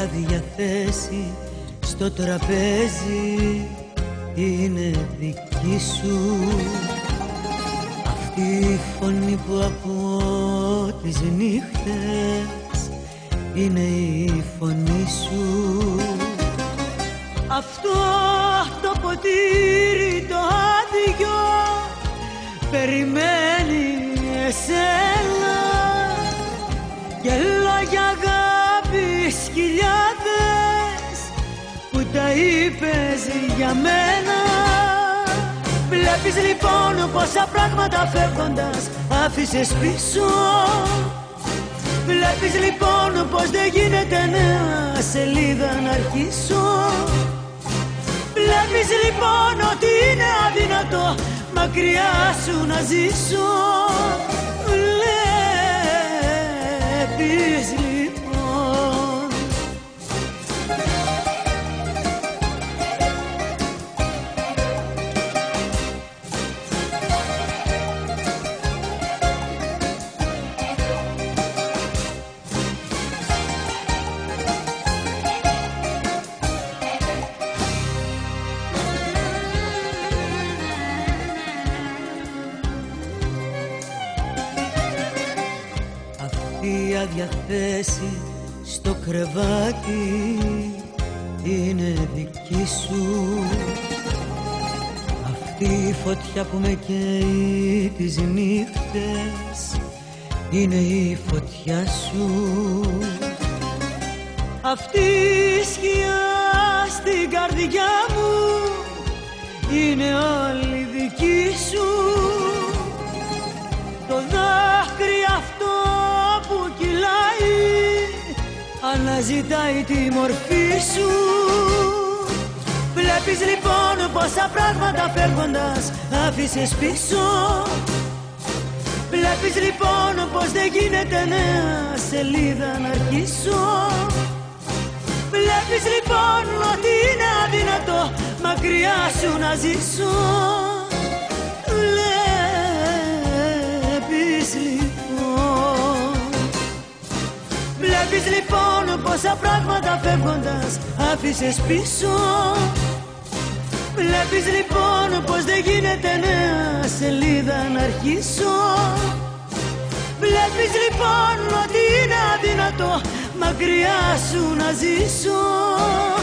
άδεια θέση στο τραπέζι είναι δική σου. Αυτή η φωνή που ακούω τις νύχτες είναι η φωνή σου. Αυτό το ποτήρι το άδειο περιμένει εσένα και λόγια αγάπης χιλιάδες που τα είπες για μένα. Βλέπεις λοιπόν πόσα πράγματα φεύγοντας άφησες πίσω. Βλέπεις λοιπόν πως δεν γίνεται νέα σελίδα να αρχίσω. Βλέπεις λοιπόν ότι είναι αδύνατο μακριά σου να ζήσω. Βλέπεις λοιπόν. Η άδεια θέση στο κρεβάτι είναι δική σου. Αυτή η φωτιά που με καίει τις νύχτες είναι η φωτιά σου. Αυτή η σκιά στην καρδιά μου είναι όλη δική σου. Το δάκρυ αυτό που κυλάει αναζητάει τη μορφή σου. Βλέπεις λοιπόν πόσα πράγματα φεύγοντας άφησες πίσω. Βλέπεις λοιπόν πως δεν γίνεται νέα σελίδα να αρχίσω. Βλέπεις λοιπόν ότι είναι αδύνατο μακριά σου να ζήσω. Βλέπεις λοιπόν. Βλέπεις λοιπόν πόσα πράγματα φεύγοντας άφησες πίσω. Βλέπεις λοιπόν πως δεν γίνεται νέα σελίδα να αρχίσω. Βλέπεις λοιπόν ότι είναι αδύνατο μακριά σου να ζήσω.